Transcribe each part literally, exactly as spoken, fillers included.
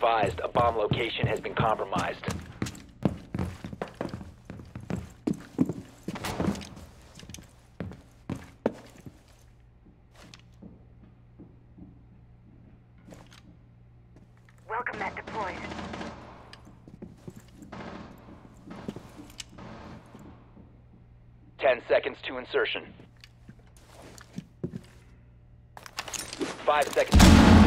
advised, a bomb location has been compromised. Welcome that deployed. Ten seconds to insertion. Five seconds.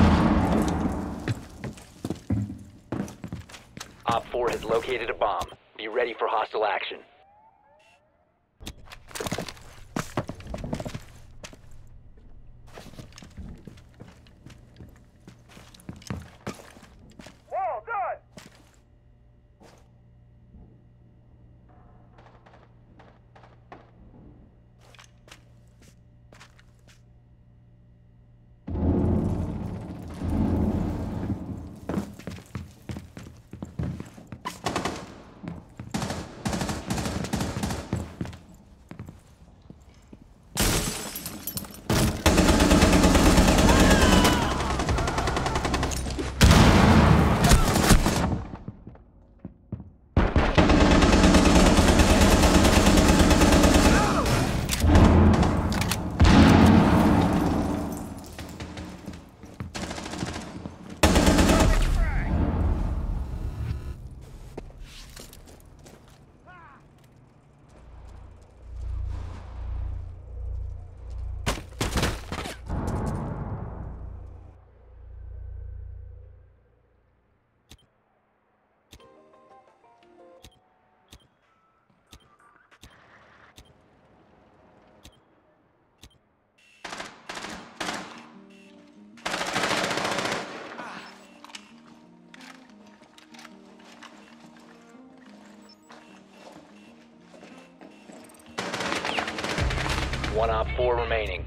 Op four has located a bomb. Be ready for hostile action. Well done! One op four remaining.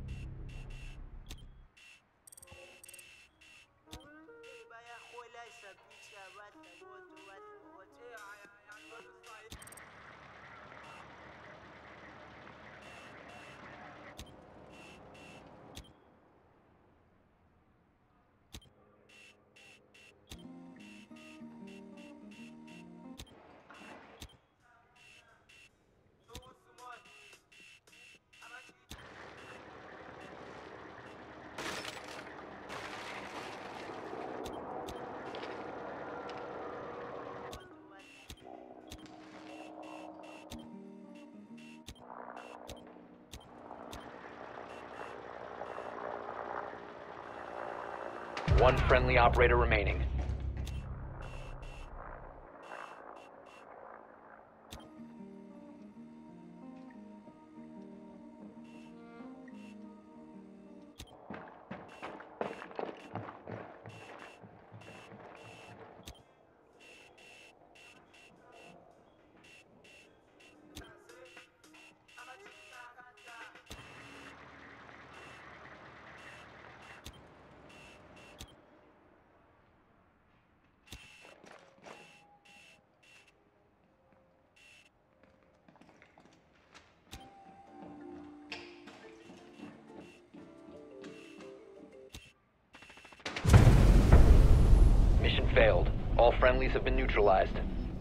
One friendly operator remaining. Mission failed. All friendlies have been neutralized.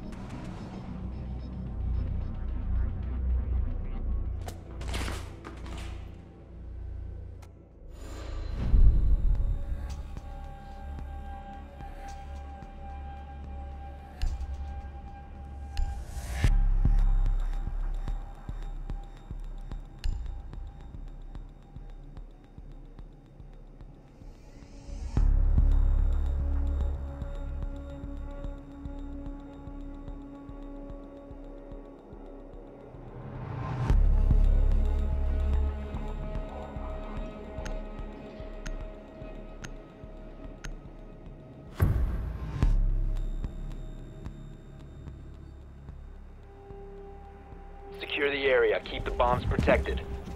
Secure the area. Keep the bombs protected.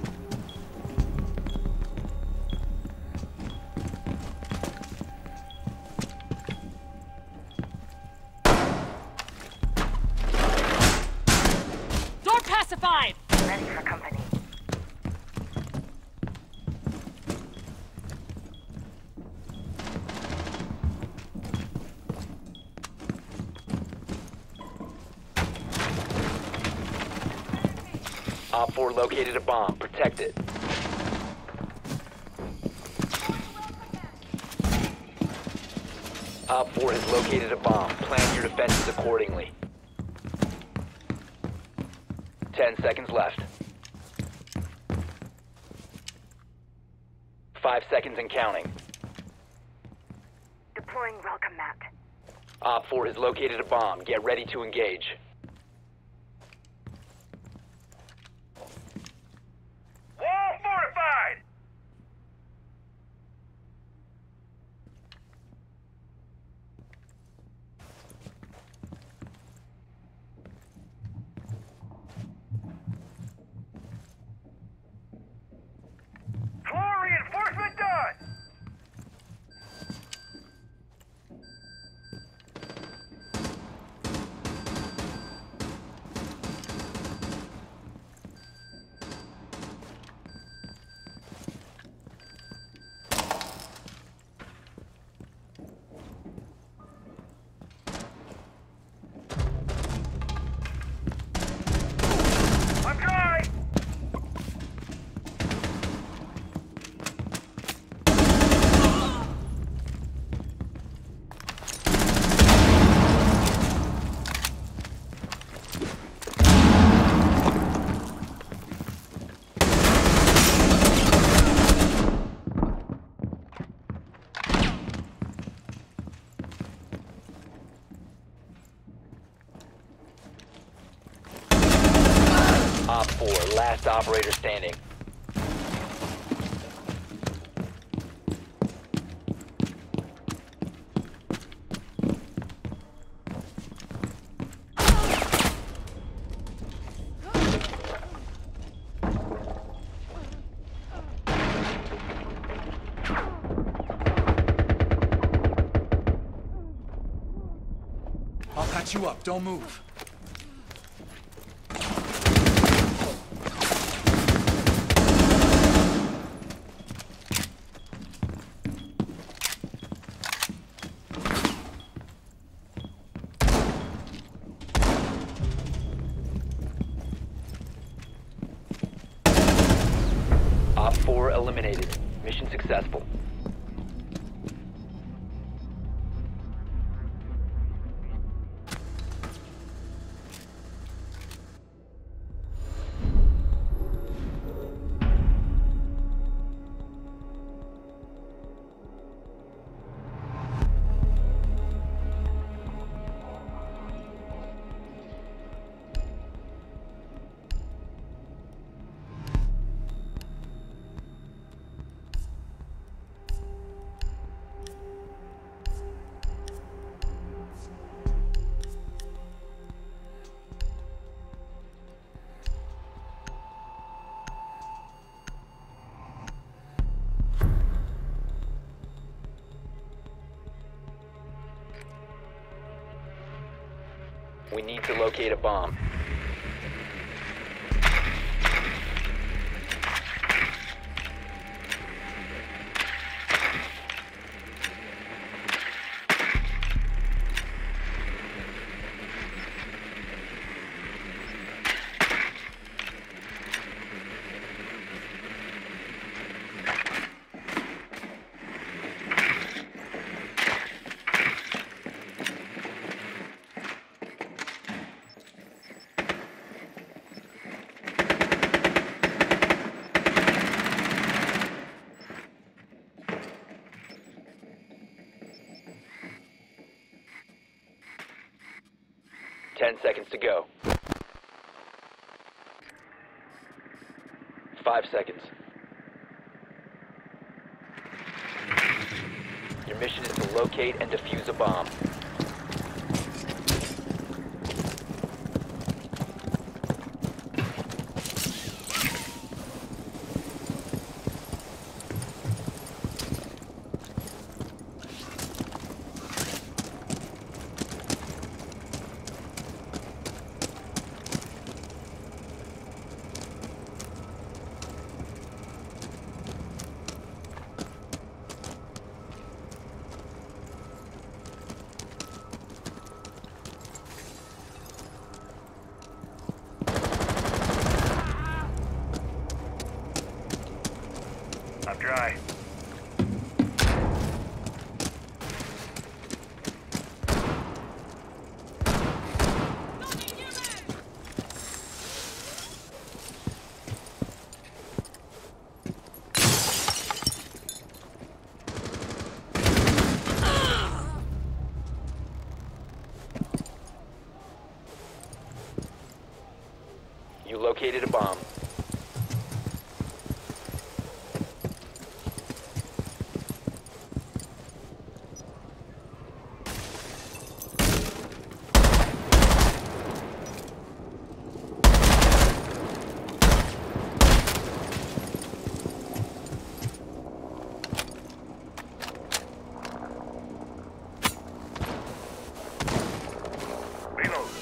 Door pacified! Ready for company. Op four located a bomb. Protect it. Op four has located a bomb. Plan your defenses accordingly. Ten seconds left. Five seconds and counting. Deploying welcome mat. Op four has located a bomb. Get ready to engage. Wall fortified! Floor reinforcement done! I'm dry! Op four, last operator standing. I'll patch you up. Don't move. Op four eliminated. Mission successful. We need to locate a bomb. Ten seconds to go. Five seconds. Your mission is to locate and defuse a bomb. I'm dry. You located a bomb. Reload.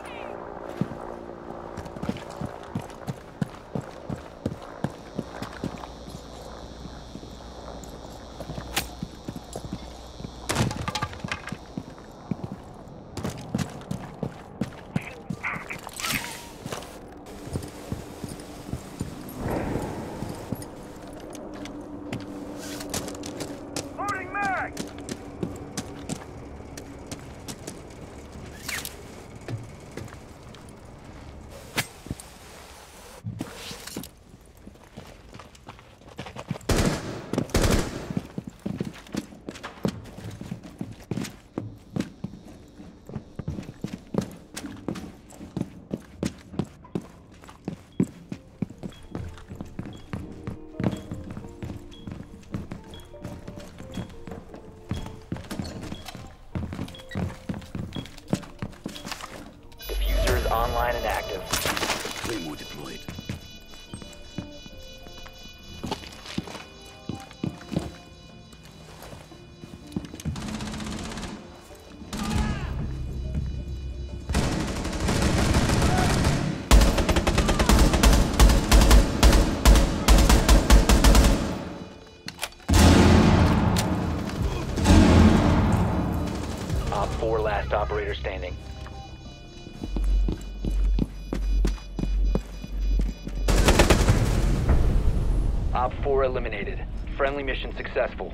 Loading mag! Diffuser is online and active. Claymore deployed. Op four last operator standing. Op four eliminated. Friendly mission successful.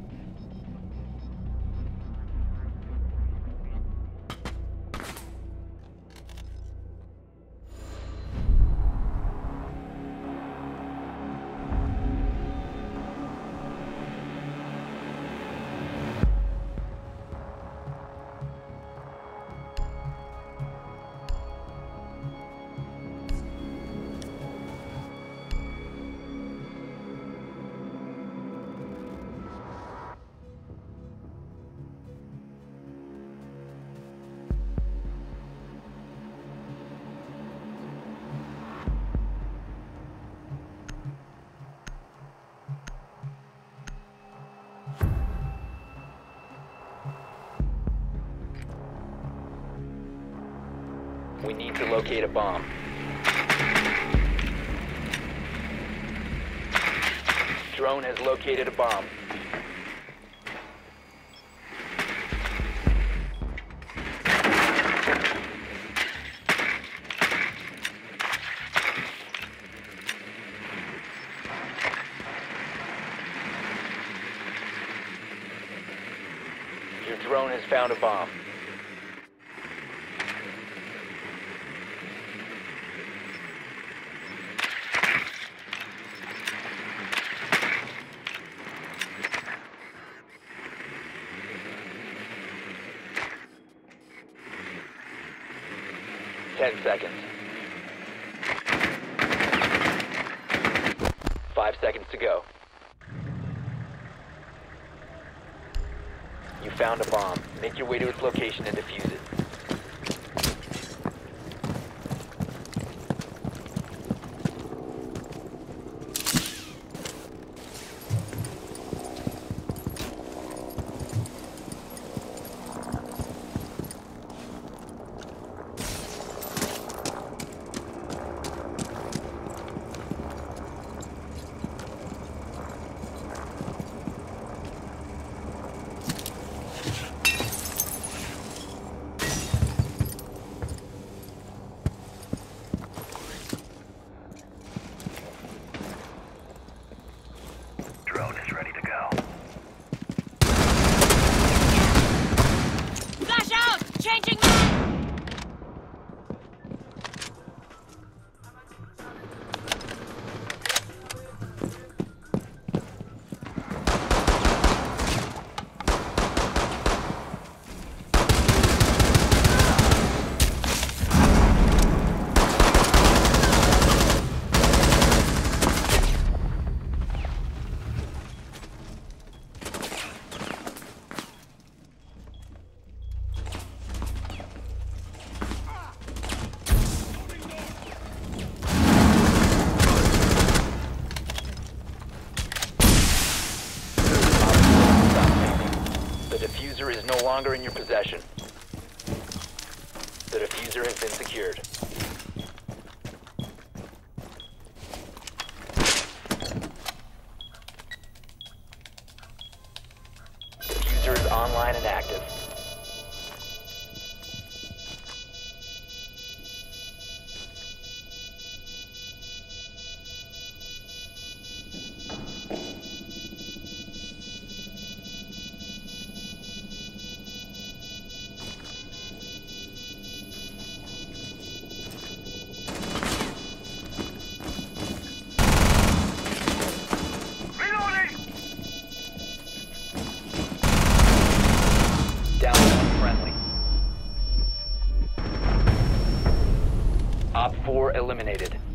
We need to locate a bomb. Drone has located a bomb. Your drone has found a bomb. Ten seconds. Five seconds to go. You found a bomb. Make your way to its location and defuse it. longer in your possession. The diffuser has been secured. Diffuser is online and active. Reloading! Down to one friendly. Op four eliminated.